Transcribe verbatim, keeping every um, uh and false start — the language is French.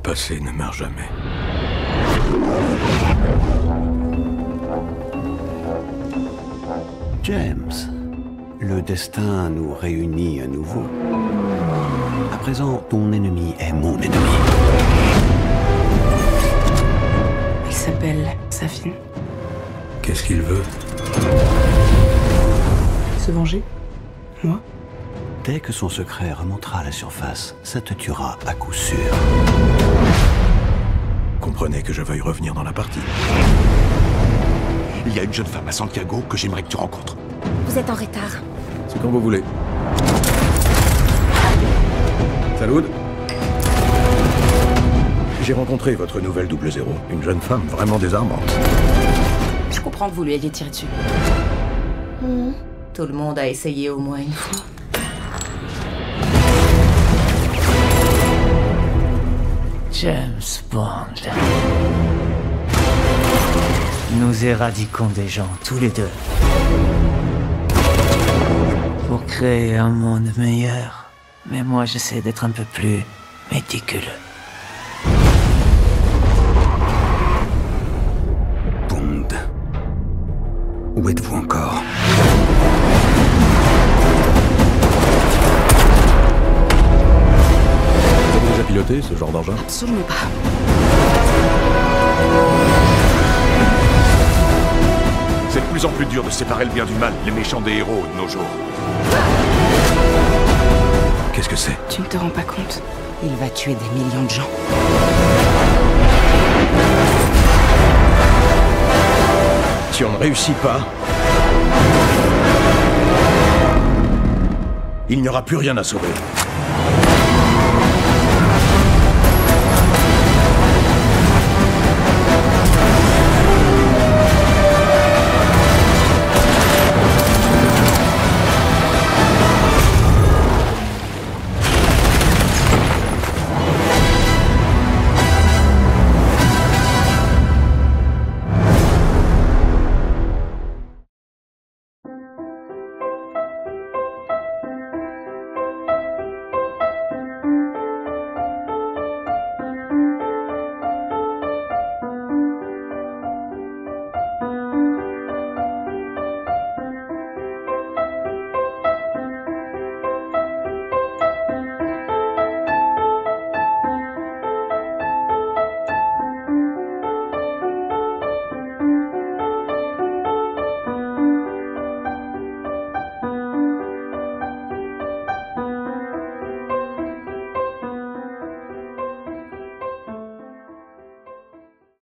passé ne meurt jamais. James, le destin nous réunit à nouveau. À présent, ton ennemi est mon ennemi. Il s'appelle Safin. Qu'est-ce qu'il veut? Se venger? Moi? Dès que son secret remontera à la surface, ça te tuera à coup sûr. Comprenez que je veuille revenir dans la partie. Il y a une jeune femme à Santiago que j'aimerais que tu rencontres. Vous êtes en retard. C'est quand vous voulez. Salut. J'ai rencontré votre nouvelle double zéro, une jeune femme vraiment désarmante. Je comprends que vous lui ayez tiré dessus. Mmh. Tout le monde a essayé au moins une fois. James Bond. Nous éradiquons des gens tous les deux. Pour créer un monde meilleur. Mais moi, j'essaie d'être un peu plus méticuleux. Bond. Où êtes-vous encore? Vous avez déjà piloté ce genre d'engin? Absolument pas. C'est de plus en plus dur de séparer le bien du mal, les méchants des héros de nos jours. Qu'est-ce que c'est? Tu ne te rends pas compte. Il va tuer des millions de gens. Si on ne réussit pas, il n'y aura plus rien à sauver.